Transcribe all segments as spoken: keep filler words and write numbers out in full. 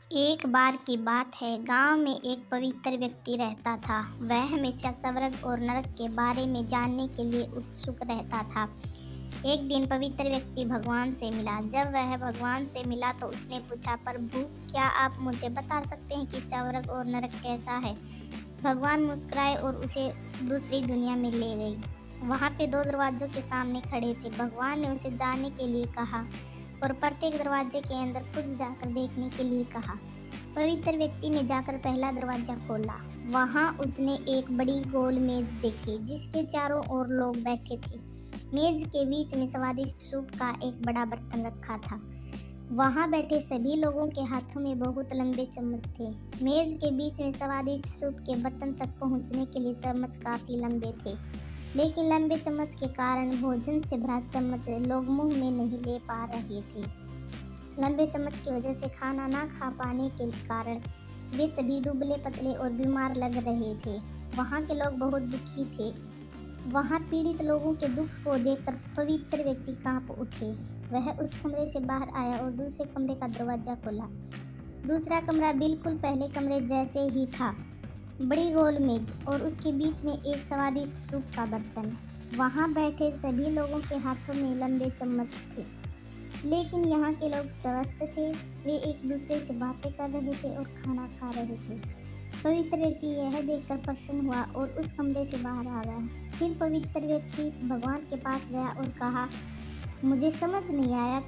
एक बार की बात है, गांव में एक पवित्र व्यक्ति रहता था। वह हमेशा स्वर्ग और नरक के बारे में जानने के लिए उत्सुक रहता था। एक दिन पवित्र व्यक्ति भगवान से मिला। जब वह भगवान से मिला तो उसने पूछा, प्रभु, क्या आप मुझे बता सकते हैं कि स्वर्ग और नरक कैसा है? भगवान मुस्कुराए और उसे दूसरी दुनिया में ले गई। वहाँ पे दो दरवाजों के सामने खड़े थे। भगवान ने उसे जाने के लिए कहा और प्रत्येक दरवाजे के अंदर खुद जाकर देखने के लिए कहा। पवित्र व्यक्ति ने जाकर पहला दरवाजा खोला। वहां उसने एक बड़ी गोल मेज देखी जिसके चारों ओर लोग बैठे थे। मेज के बीच में स्वादिष्ट सूप का एक बड़ा बर्तन रखा था। वहां बैठे सभी लोगों के हाथों में बहुत लंबे चम्मच थे। मेज के बीच में स्वादिष्ट सूप के बर्तन तक पहुंचने के लिए चम्मच काफी लंबे थे, लेकिन लंबे चम्मच के कारण भोजन से भरा चम्मच लोग मुंह में नहीं ले पा रहे थे। लंबे चम्मच की वजह से खाना ना खा पाने के कारण वे सभी दुबले पतले और बीमार लग रहे थे। वहाँ के लोग बहुत दुखी थे। वहाँ पीड़ित लोगों के दुख को देखकर पवित्र व्यक्ति कांप उठे। वह उस कमरे से बाहर आया और दूसरे कमरे का दरवाजा खोला। दूसरा कमरा बिल्कुल पहले कमरे जैसे ही था। बड़ी गोल मेज और उसके बीच में एक स्वादिष्ट सूप का बर्तन। वहाँ बैठे सभी लोगों के हाथों में लंबे चम्मच थे, लेकिन यहाँ के लोग स्वस्थ थे। वे एक दूसरे से बातें कर रहे थे और खाना खा रहे थे। पवित्र व्यक्ति यह देखकर प्रसन्न हुआ और उस कमरे से बाहर आ गया। फिर पवित्र व्यक्ति भगवान के पास गया और कहा, मुझे समझ नहीं आया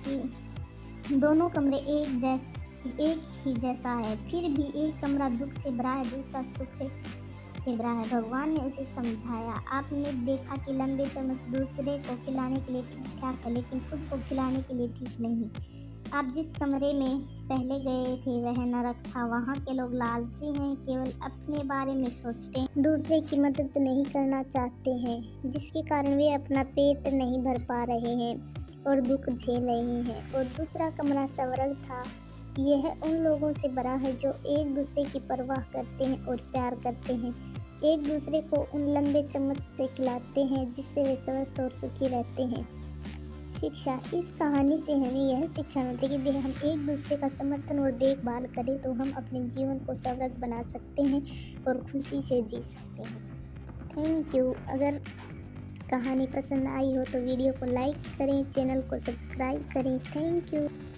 कि दोनों कमरे एक जैसे एक ही जैसा है, फिर भी एक कमरा दुख से भरा है, दूसरा सुख से भरा है। भगवान ने उसे समझाया, आपने देखा कि लंबे चम्मच दूसरे को खिलाने के लिए ठीक ठाक है, लेकिन खुद को खिलाने के लिए ठीक नहीं। आप जिस कमरे में पहले गए थे वह नरक था। वहाँ के लोग लालची हैं, केवल अपने बारे में सोचते हैं, दूसरे की मदद नहीं करना चाहते हैं, जिसके कारण वे अपना पेट नहीं भर पा रहे हैं और दुख झेल रहे हैं। और दूसरा कमरा स्वर्ग था। यह उन लोगों से भरा है जो एक दूसरे की परवाह करते हैं और प्यार करते हैं, एक दूसरे को उन लंबे चम्मच से खिलाते हैं जिससे वे स्वस्थ और सुखी रहते हैं। शिक्षा, इस कहानी से हमें यह शिक्षा मिलती है कि हम एक दूसरे का समर्थन और देखभाल करें तो हम अपने जीवन को स्वर्ग बना सकते हैं और खुशी से जी सकते हैं। Thank you. अगर कहानी पसंद आई हो तो वीडियो को लाइक करें, चैनल को सब्सक्राइब करें। Thank you.